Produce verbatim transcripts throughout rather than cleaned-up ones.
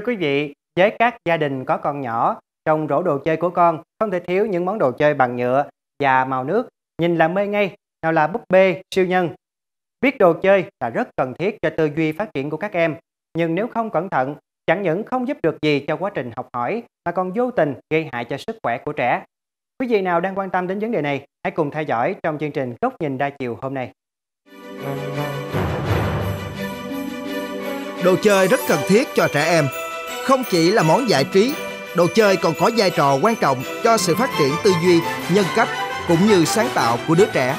quý vị, với các gia đình có con nhỏ, trong rổ đồ chơi của con không thể thiếu những món đồ chơi bằng nhựa và màu nước, nhìn là mê ngay, nào là búp bê, siêu nhân. Biết đồ chơi là rất cần thiết cho tư duy phát triển của các em, nhưng nếu không cẩn thận, chẳng những không giúp được gì cho quá trình học hỏi mà còn vô tình gây hại cho sức khỏe của trẻ. Quý vị nào đang quan tâm đến vấn đề này, hãy cùng theo dõi trong chương trình Góc nhìn đa chiều hôm nay. Đồ chơi rất cần thiết cho trẻ em. Không chỉ là món giải trí, đồ chơi còn có vai trò quan trọng cho sự phát triển tư duy, nhân cách cũng như sáng tạo của đứa trẻ.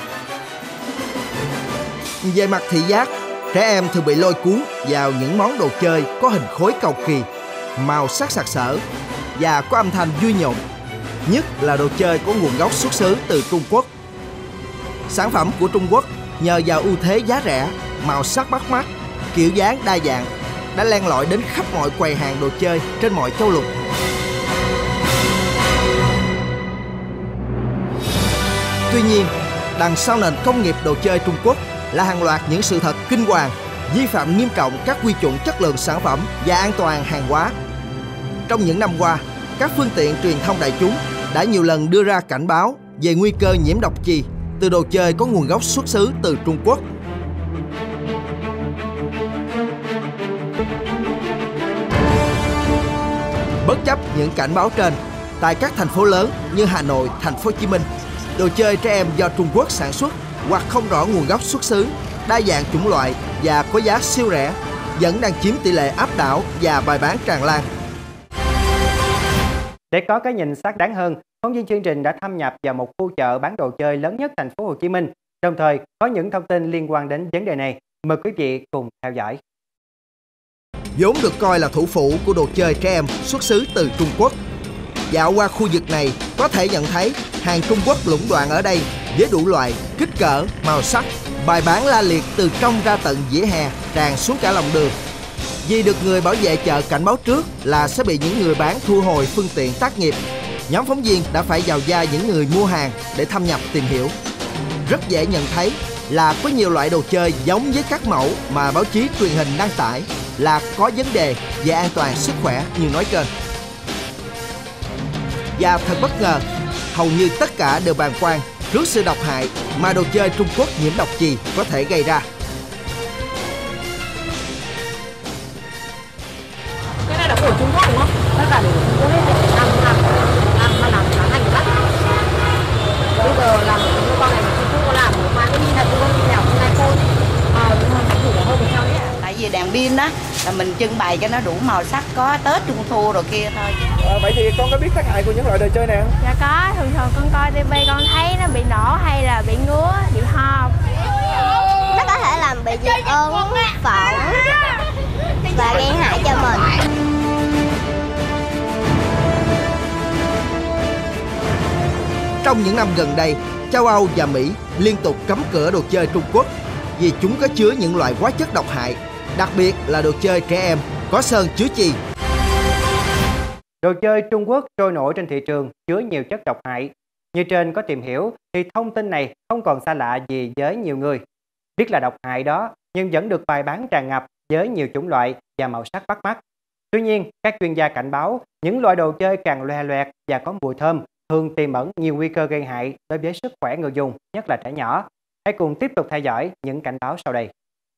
Về mặt thị giác, trẻ em thường bị lôi cuốn vào những món đồ chơi có hình khối cầu kỳ, màu sắc sặc sỡ và có âm thanh vui nhộn. Nhất là đồ chơi có nguồn gốc xuất xứ từ Trung Quốc. Sản phẩm của Trung Quốc nhờ vào ưu thế giá rẻ, màu sắc bắt mắt, kiểu dáng đa dạng đã len lỏi đến khắp mọi quầy hàng đồ chơi trên mọi châu lục. Tuy nhiên, đằng sau nền công nghiệp đồ chơi Trung Quốc là hàng loạt những sự thật kinh hoàng, vi phạm nghiêm trọng các quy chuẩn chất lượng sản phẩm và an toàn hàng hóa. Trong những năm qua, các phương tiện truyền thông đại chúng đã nhiều lần đưa ra cảnh báo về nguy cơ nhiễm độc chì từ đồ chơi có nguồn gốc xuất xứ từ Trung Quốc. Bất chấp những cảnh báo trên, tại các thành phố lớn như Hà Nội, Thành phố Hồ Chí Minh, đồ chơi trẻ em do Trung Quốc sản xuất hoặc không rõ nguồn gốc xuất xứ, đa dạng chủng loại và có giá siêu rẻ vẫn đang chiếm tỷ lệ áp đảo và bày bán tràn lan. Để có cái nhìn xác đáng hơn, phóng viên chương trình đã thâm nhập vào một khu chợ bán đồ chơi lớn nhất thành phố Hồ Chí Minh, đồng thời có những thông tin liên quan đến vấn đề này. Mời quý vị cùng theo dõi. Vốn được coi là thủ phủ của đồ chơi trẻ em xuất xứ từ Trung Quốc, dạo qua khu vực này có thể nhận thấy hàng Trung Quốc lũng đoạn ở đây với đủ loại, kích cỡ, màu sắc, bày bán la liệt từ trong ra tận vỉa hè, tràn xuống cả lòng đường. Vì được người bảo vệ chợ cảnh báo trước là sẽ bị những người bán thu hồi phương tiện tác nghiệp, nhóm phóng viên đã phải vào vai những người mua hàng để thâm nhập tìm hiểu. Rất dễ nhận thấy là có nhiều loại đồ chơi giống với các mẫu mà báo chí truyền hình đăng tải là có vấn đề về an toàn sức khỏe như nói trên. Và thật bất ngờ, hầu như tất cả đều bàng quan trước sự độc hại mà đồ chơi Trung Quốc nhiễm độc chì có thể gây ra. Cái này là của Trung Quốc đúng không? Tất cả đều Trung Quốc hết, làm làm làm làm làm làm hành lắm. Bây giờ làm cái con này là Trung Quốc làm, mà cái như là Trung Quốc như nào cũng ngay côn, à đúng rồi, chủ của hơn một trăm đấy. Tại vì đèn pin đó là mình trưng bày cho nó đủ màu sắc, có Tết Trung Thu rồi kia thôi. À, vậy thì con có biết tác hại của những loại đồ chơi này không? Dạ có, thường thường con coi tivi con thấy nó bị nổ hay là bị ngứa, bị ho. Nó có thể làm bị dị ứng, phỏng và gây hại cho mình. Trong những năm gần đây, châu Âu và Mỹ liên tục cấm cửa đồ chơi Trung Quốc vì chúng có chứa những loại hóa chất độc hại, đặc biệt là đồ chơi trẻ em có sơn chứa chì. Đồ chơi Trung Quốc trôi nổi trên thị trường chứa nhiều chất độc hại. Như trên có tìm hiểu thì thông tin này không còn xa lạ gì với nhiều người. Biết là độc hại đó nhưng vẫn được bày bán tràn ngập với nhiều chủng loại và màu sắc bắt mắt. Tuy nhiên, các chuyên gia cảnh báo những loại đồ chơi càng loè loẹt và có mùi thơm thường tiềm ẩn nhiều nguy cơ gây hại đối với sức khỏe người dùng, nhất là trẻ nhỏ. Hãy cùng tiếp tục theo dõi những cảnh báo sau đây.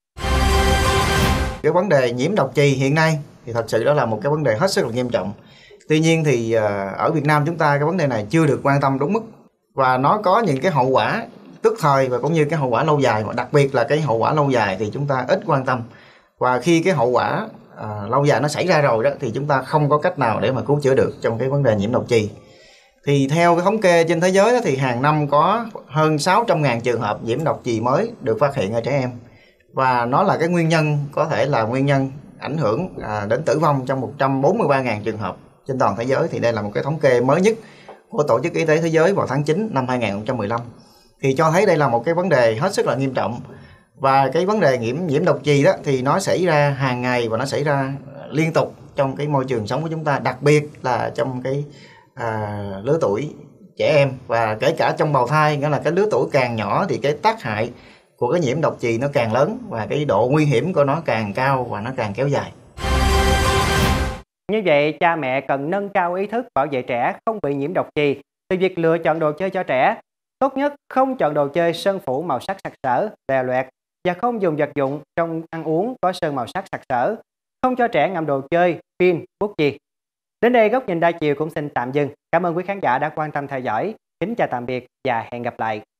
Cái vấn đề nhiễm độc chì hiện nay thì thật sự đó là một cái vấn đề hết sức là nghiêm trọng. Tuy nhiên thì ở Việt Nam chúng ta cái vấn đề này chưa được quan tâm đúng mức và nó có những cái hậu quả tức thời và cũng như cái hậu quả lâu dài, và đặc biệt là cái hậu quả lâu dài thì chúng ta ít quan tâm. Và khi cái hậu quả à, lâu dài nó xảy ra rồi đó thì chúng ta không có cách nào để mà cứu chữa được trong cái vấn đề nhiễm độc chì. Thì theo cái thống kê trên thế giới đó, thì hàng năm có hơn sáu trăm ngàn trường hợp nhiễm độc chì mới được phát hiện ở trẻ em. Và nó là cái nguyên nhân, có thể là nguyên nhân ảnh hưởng à, đến tử vong trong một trăm bốn mươi ba ngàn trường hợp trên toàn thế giới. Thì đây là một cái thống kê mới nhất của Tổ chức Y tế Thế giới vào tháng chín năm hai nghìn không trăm mười lăm. Thì cho thấy đây là một cái vấn đề hết sức là nghiêm trọng. Và cái vấn đề nhiễm nhiễm độc chì đó thì nó xảy ra hàng ngày và nó xảy ra liên tục trong cái môi trường sống của chúng ta, đặc biệt là trong cái à, lứa tuổi trẻ em và kể cả trong bào thai, nghĩa là cái lứa tuổi càng nhỏ thì cái tác hại của cái nhiễm độc chì nó càng lớn và cái độ nguy hiểm của nó càng cao và nó càng kéo dài. Như vậy, cha mẹ cần nâng cao ý thức bảo vệ trẻ không bị nhiễm độc chì từ việc lựa chọn đồ chơi cho trẻ. Tốt nhất không chọn đồ chơi sơn phủ màu sắc sặc sỡ, lòe loẹt và không dùng vật dụng trong ăn uống có sơn màu sắc sặc sỡ. Không cho trẻ ngậm đồ chơi, pin, bút chì. Đến đây Góc Nhìn Đa Chiều cũng xin tạm dừng. Cảm ơn quý khán giả đã quan tâm theo dõi. Kính chào tạm biệt và hẹn gặp lại.